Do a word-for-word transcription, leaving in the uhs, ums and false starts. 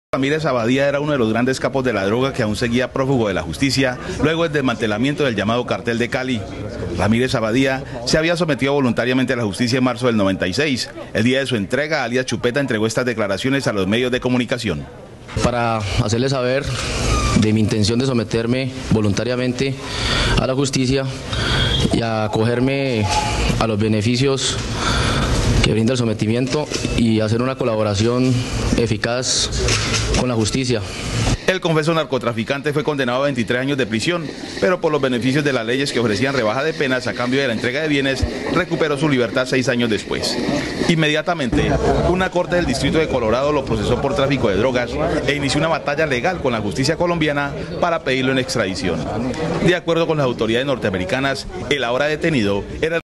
Ramírez Abadía era uno de los grandes capos de la droga que aún seguía prófugo de la justicia luego del desmantelamiento del llamado Cartel de Cali. Ramírez Abadía se había sometido voluntariamente a la justicia en marzo del noventa y seis. El día de su entrega, alias Chupeta entregó estas declaraciones a los medios de comunicación. Para hacerles saber de mi intención de someterme voluntariamente a la justicia y a acogerme a los beneficios que brinda el sometimiento y hacer una colaboración eficaz con la justicia. El confeso narcotraficante fue condenado a veintitrés años de prisión, pero por los beneficios de las leyes que ofrecían rebaja de penas a cambio de la entrega de bienes, recuperó su libertad seis años después. Inmediatamente, una corte del distrito de Colorado lo procesó por tráfico de drogas e inició una batalla legal con la justicia colombiana para pedirlo en extradición. De acuerdo con las autoridades norteamericanas, el ahora detenido era el